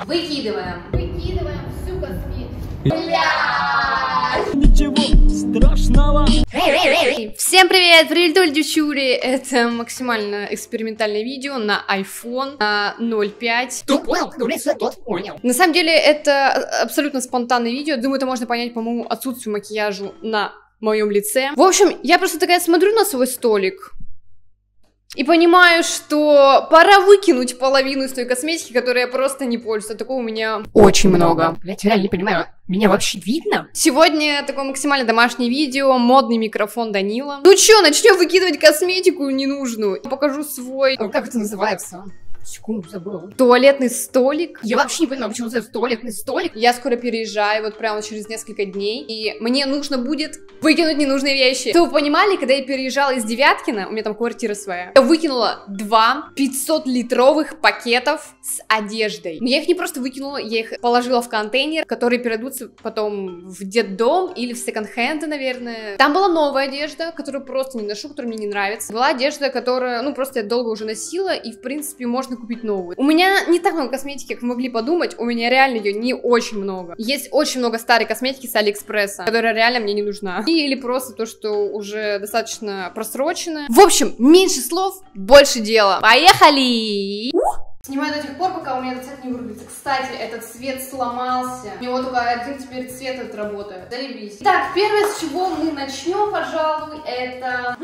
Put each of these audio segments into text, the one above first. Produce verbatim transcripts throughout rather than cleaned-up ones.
Выкидываем. Выкидываем всю косметику. Блядь! Ничего страшного. Всем привет, привет, девчули! Это максимально экспериментальное видео на iPhone на ноль пять. Кто понял, кто блядь, тот понял. На самом деле это абсолютно спонтанное видео. Думаю, это можно понять по моему отсутствию макияжа на моем лице. В общем, я просто такая смотрю на свой столик и понимаю, что пора выкинуть половину из той косметики, которой я просто не пользуюсь. А такого у меня очень много. Блять, реально не понимаю, меня вообще видно? Сегодня такое максимально домашнее видео, модный микрофон Данила. Ну чё, начнем выкидывать косметику ненужную. Покажу свой... Ну, как это называется? Секунду, забыла. Туалетный столик. Я вообще не понимаю, почему это туалетный столик. Я скоро переезжаю, вот прямо через несколько дней, и мне нужно будет выкинуть ненужные вещи. Чтобы вы понимали, когда я переезжала из Девяткина, у меня там квартира своя, я выкинула два пятисотлитровых пакетов с одеждой. Но я их не просто выкинула, я их положила в контейнер, которые перейдутся потом в детдом или в секонд-хенды, наверное. Там была новая одежда, которую просто не ношу, которая мне не нравится. Была одежда, которая, ну, просто я долго уже носила, и, в принципе, можно купить новую. У меня не так много косметики, как вы могли подумать, у меня реально ее не очень много. Есть очень много старой косметики с Алиэкспресса, которая реально мне не нужна. Или просто то, что уже достаточно просрочено. В общем, меньше слов, больше дела. Поехали! Снимаю до тех пор, пока у меня этот цвет не вырубится. Кстати, этот цвет сломался. У него только один теперь цвет этот работает. Заебись. Так, первое, с чего мы начнем, пожалуй, это...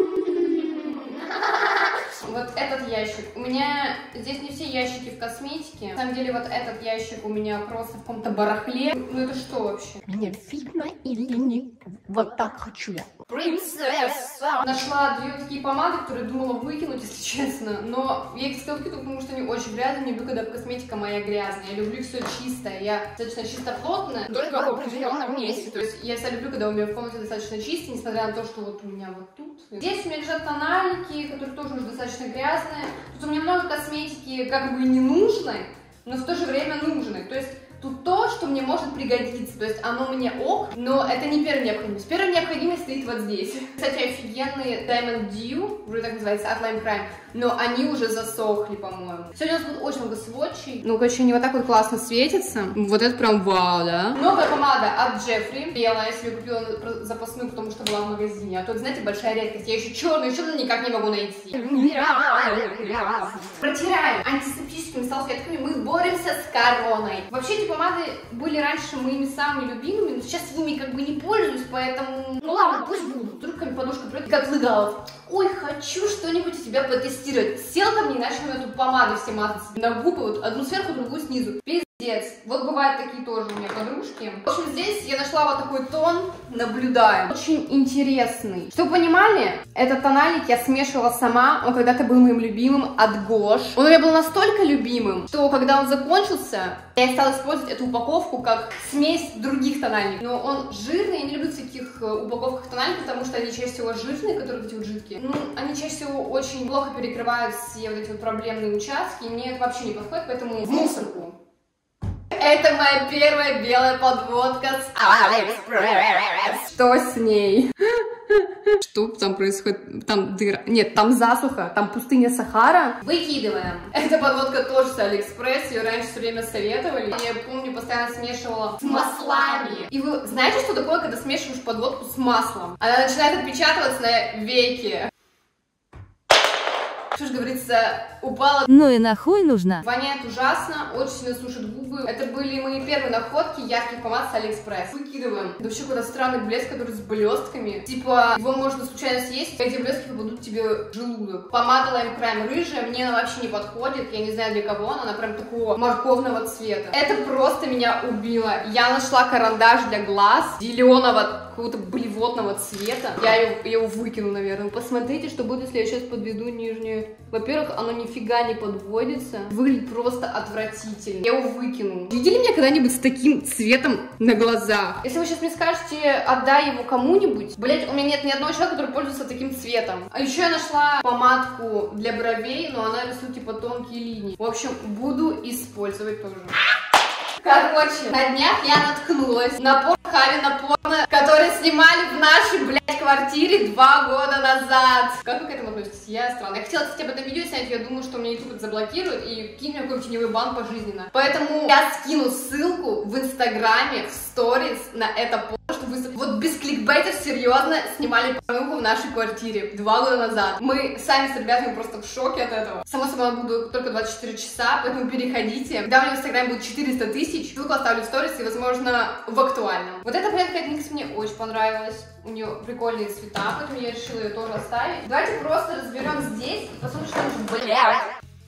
Вот этот ящик. У меня здесь не все ящики в косметике. На самом деле вот этот ящик у меня просто в каком-то барахле. Ну это что вообще? Мне видно или не? Вот так хочу я. Принцесса! Нашла две вот такие помады, которые думала выкинуть, если честно. Но я их хотела выкинуть, потому что они очень грязные. Не люблю, когда косметика моя грязная. Я люблю все чистое. Я достаточно чистоплотная. Только в определенном месте. То есть я всегда люблю, когда у меня в комнате достаточно чисто, несмотря на то, что вот у меня вот тут. Здесь у меня лежат тональники, которые тоже уже достаточно грязные. Тут у меня много косметики как бы не нужной, но в то же время нужной. То есть тут то, что мне может пригодиться. То есть оно мне ок, но это не первая необходимость. Первая необходимость стоит вот здесь. Кстати, офигенные Diamond Dew, уже так называется, от Lime Crime, но они уже засохли, по-моему. Сегодня у нас будет очень много сводчей. Ну, короче, они вот так вот классно светятся. Вот это прям вау, да? Новая помада от Джеффри. Белая, я себе купила запасную, потому что была в магазине. А тут, знаете, большая редкость. Я еще черную, черную никак не могу найти. Протираем антисептическими салфетками. Мы боремся с короной. Вообще, эти помады были раньше моими самыми любимыми, но сейчас ими как бы не пользуюсь, поэтому... Ну ладно, пусть будут. Вдруг ко мне подушка придет, как Лыгалов. Ой, хочу что-нибудь у тебя потестировать. Сел ко мне и начал эту помаду все мазать на губы, вот одну сверху, другую снизу. Пиздец. Вот бывают такие тоже у меня подружки. В общем, здесь я нашла вот такой тон, наблюдаю. Очень интересный. Чтобы вы понимали, этот тональник я смешивала сама, он когда-то был моим любимым от Гош. Он у меня был настолько любимым, что когда он закончился, я стала использовать эту упаковку как смесь других тональников. Но он жирный, я не люблю таких упаковках тональников, потому что они чаще всего жирные, которые эти вот жидкие. Ну, они чаще всего очень плохо перекрывают все вот эти вот проблемные участки, и мне это вообще не подходит, поэтому в мусорку. Это моя первая белая подводка с Алиэкспресс. Что с ней? Что там происходит? Там дыра. Нет, там засуха, там пустыня Сахара. Выкидываем. Эта подводка тоже с Алиэкспресс, ее раньше все время советовали. Я помню, постоянно смешивала с маслами. И вы знаете, что такое, когда смешиваешь подводку с маслом? Она начинает отпечатываться на веке. Что ж говорится, упала. Ну и нахуй нужна. Воняет ужасно, очень сильно сушит губы. Это были мои первые находки ярких помад с Алиэкспресс. Выкидываем. Это вообще какой-то странный блеск, который с блестками. Типа, его можно случайно съесть, эти блески попадут тебе в желудок. Помада Lime Crime рыжая, мне она вообще не подходит. Я не знаю для кого она, она прям такого морковного цвета. Это просто меня убило. Я нашла карандаш для глаз зеленого, какого-то блевотного цвета. Я его, я его выкину, наверное. Посмотрите, что будет, если я сейчас подведу нижнюю. Во-первых, оно нифига не подводится. Выглядит просто отвратительно. Я его выкину. Видели меня когда-нибудь с таким цветом на глазах? Если вы сейчас мне скажете, отдай его кому-нибудь, блять, у меня нет ни одного человека, который пользуется таким цветом. А еще я нашла помадку для бровей, но она рисует типа тонкие линии. В общем, буду использовать тоже. Короче, на днях я наткнулась на Pornhub похабина порно, которые снимали в нашей, блядь, квартире два года назад. Как вы к этому относитесь? Я странно. Я хотела, кстати, об этом видео снять, я думаю, что мне YouTube это заблокирует и кинь мне какой-нибудь теневой бан пожизненно. Поэтому я скину ссылку в инстаграме, в сторис на это порно, чтобы вы вот без кликбейтов серьезно снимали порнуху в нашей квартире два года назад. Мы сами с ребятами просто в шоке от этого. Само собой, я буду только двадцать четыре часа, поэтому переходите. Когда у меня в инстаграме будет четыреста тысяч, ссылку оставлю в сторис и, возможно, в актуальном. Вот эта палетка от Никс мне очень понравилась. У нее прикольные цвета, поэтому я решила ее тоже оставить. Давайте просто разберем здесь и посмотрим, что нужно. Бля!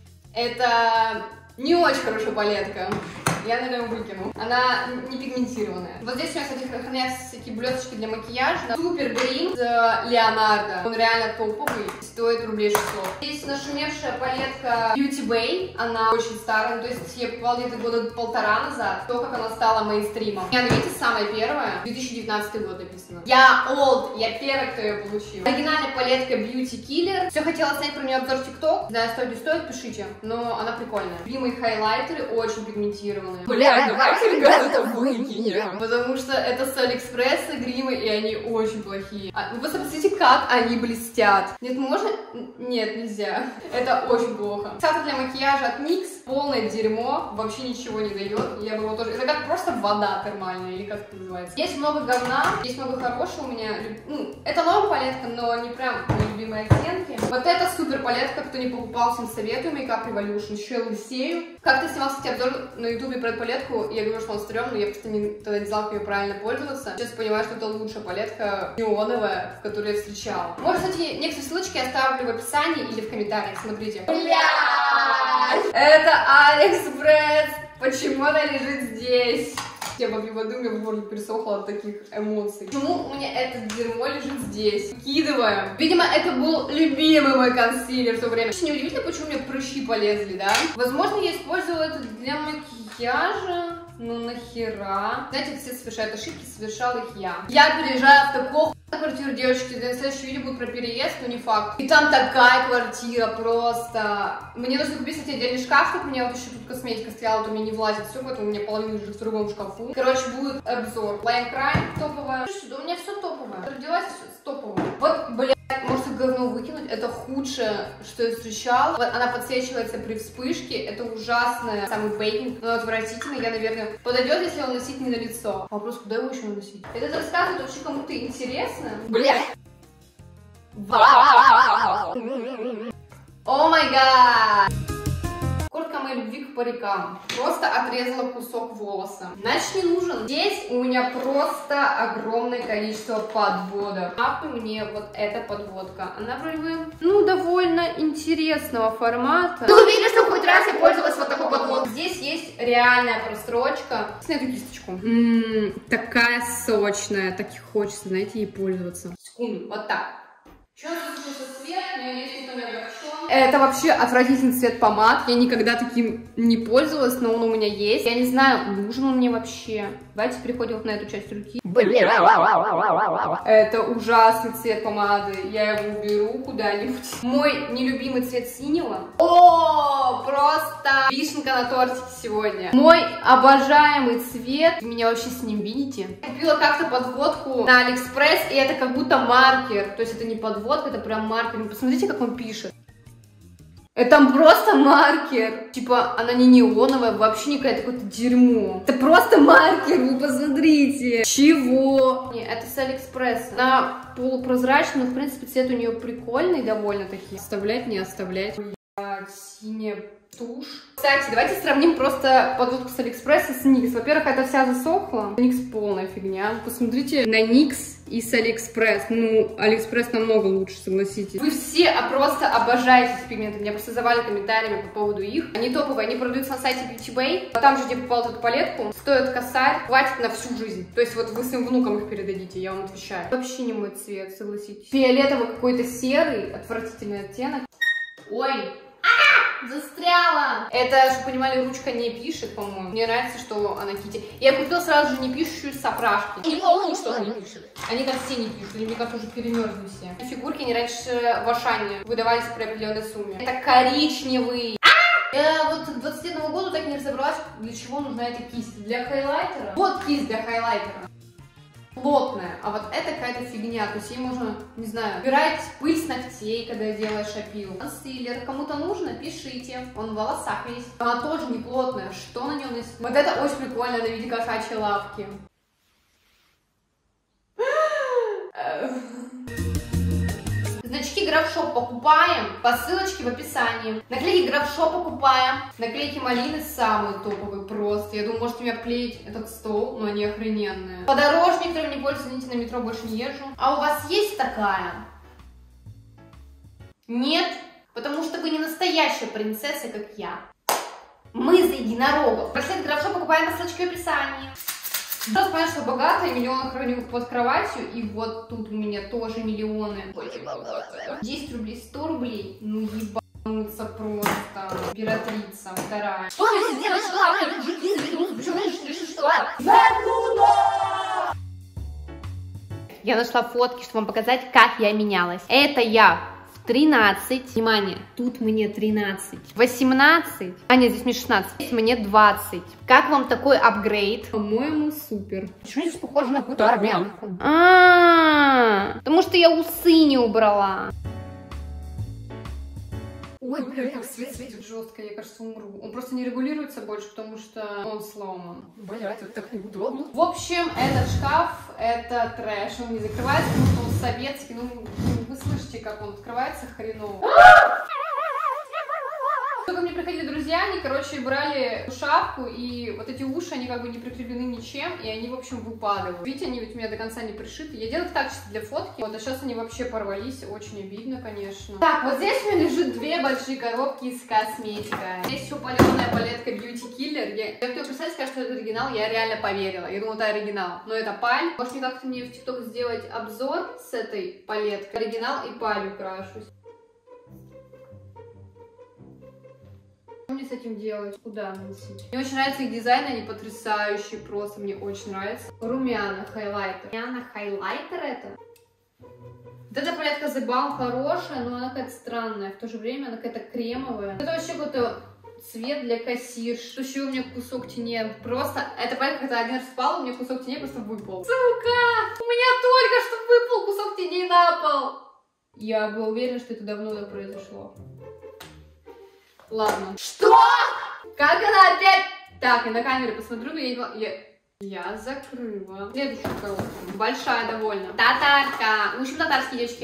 Это не очень хорошая палетка. Я, наверное, выкину. Она не пигментированная. Вот здесь у меня, кстати, хранятся всякие блесточки для макияжа. Супер Грим с Леонардо. Он реально топовый. Стоит рублей шестьсот. Здесь нашумевшая палетка Beauty Bay. Она очень старая. То есть я покупала где-то года полтора назад. То, как она стала мейнстримом. Я, видите, самая первая. две тысячи девятнадцатый год написано. Я old. Я первая, кто ее получила. Оригинальная палетка Beauty Killer. Все хотела снять про нее обзор в ТикТок. Не знаю, стоит не стоит, пишите. Но она прикольная. Любимые хайлайтеры очень пигментированные. Бля, давайте, ребята, это выкинем. Потому что это с Алиэкспресса гримы, и они очень плохие. А, вы посмотрите, как они блестят. Нет, можно? Нет, нельзя. Это очень плохо. Сахар для макияжа от Никс. Полное дерьмо. Вообще ничего не дает. Я бы его тоже... Это как просто вода термальная, или как это называется. Есть много говна, есть много хорошего у меня. Ну, это новая палетка, но не прям мои любимые оттенки. Вот это супер палетка, кто не покупал, всем советую. Makeup Revolution. Еще лысею. Как-то снимал, кстати, обзор на ютубе про эту палетку. Я говорю, что он стрёмный, я просто не, тогда не знала, как ее правильно пользоваться. Сейчас понимаю, что это лучшая палетка неоновая, которую я встречала. Может, кстати, некоторые ссылочки я оставлю в описании или в комментариях. Смотрите. Блядь! Это Алиэкспресс! Почему она лежит здесь? Я попью воды, у меня в горле пересохло от таких эмоций. Почему у меня это дерьмо лежит здесь? Выкидываем. Видимо, это был любимый мой консилер в то время. Очень неудивительно, почему у меня прыщи полезли, да? Возможно, я использовала это для макияжа. Ну нахера? Знаете, все совершают ошибки, совершал их я. Я переезжаю в такую квартиру, девочки, следующее видео будет про переезд, но не факт. И там такая квартира просто. Мне нужно купить, кстати, отдельный шкаф, чтобы у меня вот еще тут косметика стояла, то у меня не влазит все, поэтому у меня половина лежит в другом шкафу. Короче, будет обзор. Lime Crime топовая. Слушайте, да у меня все топовое. Родилась с топовым. Вот, блядь, может говно выкинуть, это худшее, что я встречала. Вот она подсвечивается при вспышке, это ужасное, самый бейкинг, но отвратительный, я, наверное, подойдет, если его носить не на лицо. Вопрос, куда его еще наносить? Это рассказывает вообще кому-то интересно? Бля. О май гад! Куртка моей любви к парикам. Просто отрезала кусок волоса. Значит, не нужен. Здесь у меня просто огромное количество подводок. Нахуй мне вот эта подводка. Она вроде бы, ну, довольно интересного формата. Ну, видно, что хоть раз я пользовалась вот такой подводкой. Здесь есть реальная прострочка. Снять эту кисточку. Ммм, такая сочная. Так и хочется, знаете, ей пользоваться. Секунду, вот так. Что за цвет? Надеюсь, никто не огорчен. Это вообще отвратительный цвет помад. Я никогда таким не пользовалась, но он у меня есть. Я не знаю, нужен он мне вообще. Давайте переходим вот на эту часть руки. Это ужасный цвет помады. Я его уберу куда-нибудь. Мой нелюбимый цвет синего. О, просто вишенка на тортике сегодня. Мой обожаемый цвет. Вы меня вообще с ним видите? Я купила как-то подводку на Алиэкспресс, и это как будто маркер. То есть это не подводка, это прям маркер. Посмотрите, как он пишет. Это там просто маркер. Типа, она не неоновая, вообще не какая-то какое-то дерьмо. Это просто маркер, вы посмотрите. Чего? Не, это с Алиэкспресса. Она полупрозрачная, но в принципе цвет у нее прикольный довольно-таки. Оставлять, не оставлять. Синяя тушь. Кстати, давайте сравним просто подводку с Алиэкспресса с Никс. Во-первых, это вся засохла. Никс полная фигня. Посмотрите на Никс и с Алиэкспресс. Ну, Алиэкспресс намного лучше, согласитесь. Вы все просто обожаете эти пигменты. Меня просто завали комментариями по поводу их. Они топовые, они продаются на сайте Beauty Bay. Там же, где попала эту палетку, стоит косарь, хватит на всю жизнь. То есть вот вы своим внукам их передадите, я вам отвечаю. Вообще не мой цвет, согласитесь. Фиолетовый какой-то серый, отвратительный оттенок. Ой! Застряла! Это, чтобы понимали, ручка не пишет, по-моему. Мне нравится, что она кити. Я купила сразу же не пишущую сапражки. Не помню, что они пишут. Они там все не пишут, или мне кажется, уже перемерзли все. Фигурки не раньше в Ашане выдавались при определенной сумме. Это коричневый. Я вот к двадцати одному году так и не разобралась, для чего нужна эта кисть. Для хайлайтера. Вот кисть для хайлайтера. плотная, а вот это какая-то фигня, то есть ей можно, не знаю, убирать пыль с ногтей, когда делаешь опил. Консилер, кому-то нужно, пишите, он в волосах весь. Она тоже не плотная, что на нем есть? Вот это очень прикольно, на виде кошачьей лапки. Значки Графшоп покупаем, по ссылочке в описании. Наклейки Графшоп покупаем. Наклейки Малины самые топовые просто. Я думаю, можете мне обклеить этот стол, но они охрененные. Подорожник, которым не пользуюсь, извините, на метро больше не езжу. А у вас есть такая? Нет? Потому что вы не настоящая принцесса, как я. Мы за единорогов. Браслет Графшоп покупаем по ссылочке в описании. Сейчас понятно, что богатая, миллионы храню под кроватью, и вот тут у меня тоже миллионы. десять рублей, сто рублей, ну ебануться просто. Императрица, вторая. Я нашла фотки, чтобы вам показать, как я менялась. Это я в тринадцать, внимание, тут мне тринадцать, восемнадцать, а нет, здесь мне шестнадцать, здесь мне двадцать. Как вам такой апгрейд? По-моему, супер. Почему здесь похоже на какую-то армянку? А, потому что я усы не убрала. Ой, бля, свет Светит жестко, я, кажется, умру. Он просто не регулируется больше, потому что он сломан. Блять, вот так неудобно. В общем, этот шкаф, это трэш. Он не закрывается, потому что он советский. Ну, вы слышите, как он открывается хреново. Только мне приходили друзья, они, короче, брали шапку, и вот эти уши, они как бы не прикреплены ничем, и они, в общем, выпадают. Видите, они ведь у меня до конца не пришиты. Я делаю их так чисто для фотки, вот, а сейчас они вообще порвались, очень обидно, конечно. Так, вот здесь у меня лежит две большие коробки с косметикой. Здесь еще паленая палетка Beauty Killer. Я, я хотела представить, сказать, что это оригинал, я реально поверила. Я думала, это оригинал, но это паль. Может, мне как-то мне в ТикТок сделать обзор с этой палеткой? Оригинал и палью крашусь. Что мне с этим делать? Куда наносить? Мне очень нравится их дизайн, они потрясающие, просто мне очень нравится. Румяна, хайлайтер. Румяна, хайлайтер это? Вот эта палетка The Balm хорошая, но она какая-то странная. В то же время она какая-то кремовая. Это вообще какой-то цвет для кассирш. Что еще у меня кусок теней? Просто, эта палетка, когда один раз впала, у меня кусок теней просто выпал. Сука! У меня только что выпал кусок теней на пол! Я была уверена, что это давно так произошло. Ладно. Что? Как она опять? Так, я на камере посмотрю, но я не... Я, я закрыла. Следующую коробку. Большая довольно. Татарка. В общем, татарские девочки.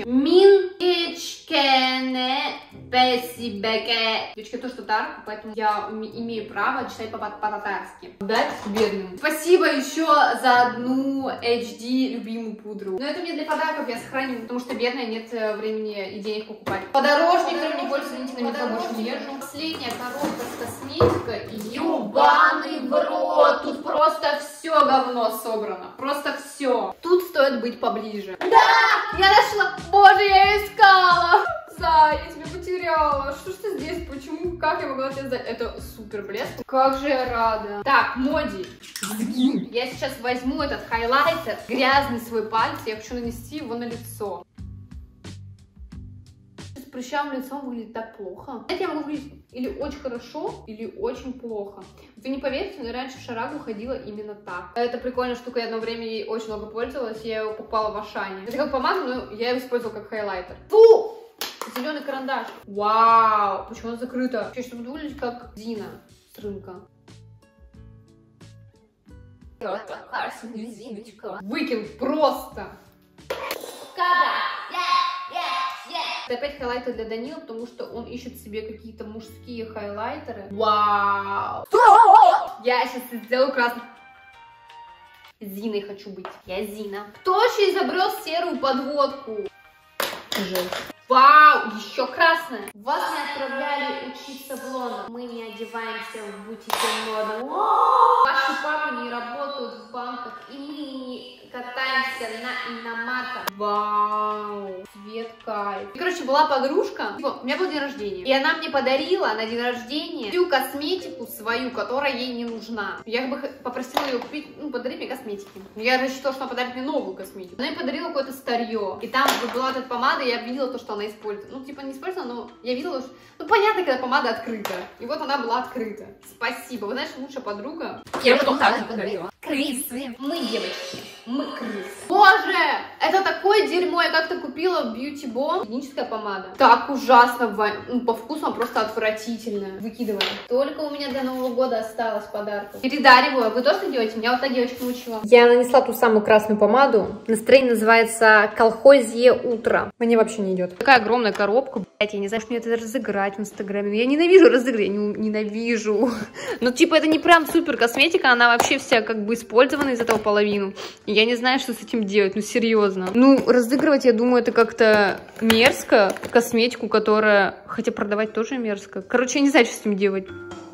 Минкечкене песибеке. Девочки, то, что татарка, поэтому я имею право читать по-татарски. Дай бедным. Спасибо еще за одну эйч ди любимую пудру. Но это мне для подарков я сохраню, потому что бедная, нет времени и денег покупать. Подорожник, который не пользуюсь, извините, на метро больше не езжу. Последняя коробка с косметикой. Ёбаный в рот. Тут просто все говно собрано. Просто все. Тут стоит быть поближе. Да! Я нашла! Боже, я ее искала! Зай, я тебя потеряла. Что ж ты здесь? Почему? Как я могла тебя сдать? Это супер блеск. Как же я рада. Так, Моди. Я сейчас возьму этот хайлайтер, грязный свой палец, я хочу нанести его на лицо. С прыщавым лицом выглядит так плохо. Знаете, я могу выглядеть или очень хорошо, или очень плохо. Вы не поверите, но я раньше в Шарагу ходила именно так. Это прикольная штука, я одно время ей очень много пользовалась, я ее покупала в Ашане. Это как помада, но я ее использовала как хайлайтер. Фу! Зеленый карандаш. Вау! Почему она закрыта? Вообще, чтобы выглядеть как Дина с рынка. Выкинь просто! Это опять хайлайтер для Данила, потому что он ищет себе какие-то мужские хайлайтеры. Вау! Я сейчас сделаю красный. Зиной хочу быть. Я Зина. Кто вообще изобрел серую подводку? Жесть. Вау, еще красная. Вас не отправляли учиться в Лондон. Мы не одеваемся в бутике моды. Ваши папы не работают в банках, и мы не катаемся на иномарках. Вау, цвет кайф. И, короче, была подружка, типа, у меня был день рождения, и она мне подарила на день рождения всю косметику свою, которая ей не нужна. Я бы попросила ее купить, ну, подарить мне косметики. Я рассчитывала, что она подарит мне новую косметику. Она мне подарила какое-то старье. И там была эта помада, и я видела то, что она использует. Ну, типа, не использовала, но я видела, что... Ну, понятно, когда помада открыта. И вот она была открыта. Спасибо. Вы знаете, лучшая подруга. Я потом так же подарила. Крысы. Мы девочки. Мы крыс. Боже, это такое дерьмо. Я как-то купила в Beauty Bomb. Гигиеническая помада. Так ужасно, ну, по вкусу она просто отвратительная. Выкидываем. Только у меня до Нового года осталось подарков. Передариваю. Вы тоже делаете? Меня вот та девочка научила. Я нанесла ту самую красную помаду. Настроение называется «Колхозье утро». Мне вообще не идет. Такая огромная коробка. Блять, я не знаю, что мне это разыграть в Инстаграме. Я ненавижу разыграть. Ненавижу. Но типа это не прям супер косметика. Она вообще вся как бы использована из этого половину. Я не знаю, что с этим делать, ну серьезно. Ну, разыгрывать, я думаю, это как-то мерзко. Косметику, которая... Хотя продавать тоже мерзко. Короче, я не знаю, что с этим делать.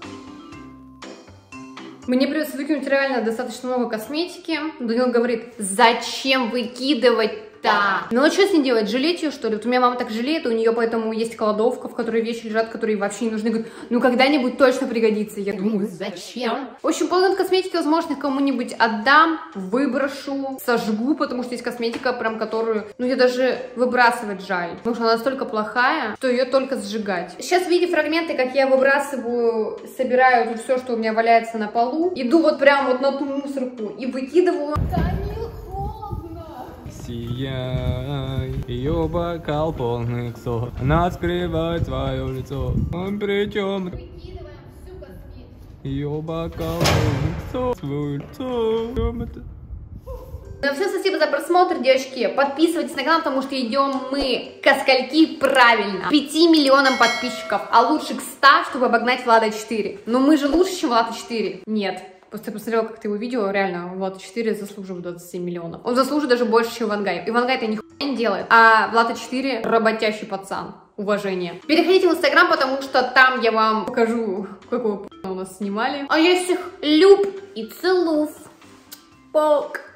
Мне придется выкинуть реально достаточно много косметики. Данил говорит, зачем выкидывать? Да. Ну а что с ней делать? Жалеть ее, что ли? Вот у меня мама так жалеет, у нее поэтому есть кладовка, в которой вещи лежат, которые вообще не нужны. Говорит, ну когда-нибудь точно пригодится. Я думаю, зачем? В общем, половину косметики, возможно, кому-нибудь отдам, выброшу, сожгу, потому что есть косметика, прям которую, ну ее даже выбрасывать жаль. Потому что она настолько плохая, что ее только сжигать. Сейчас видите фрагменты, как я выбрасываю, собираю тут все, что у меня валяется на полу. Иду вот прям вот на ту мусорку и выкидываю. Сияй, ее бокал полный иксов, она скрывает свое лицо, он причем... Выкидываем всю косметику. Ее бокал полный иксов, свое лицо, чем это? Ну всем спасибо за просмотр, девочки. Подписывайтесь на канал, потому что идем мы ко скольки правильно. пяти миллионам подписчиков, а лучше к ста, чтобы обогнать Влада четыре. Но мы же лучше, чем Влад четыре. Нет. Просто я посмотрела, как ты его видео, реально, Влад четыре заслуживает двадцать семь миллионов. Он заслуживает даже больше, чем Ивангай. Ивангай-то нихуя не делает, а Влад четыре работящий пацан. Уважение. Переходите в Инстаграм, потому что там я вам покажу, какого п***а у нас снимали. А я всех люб и целув. Полк.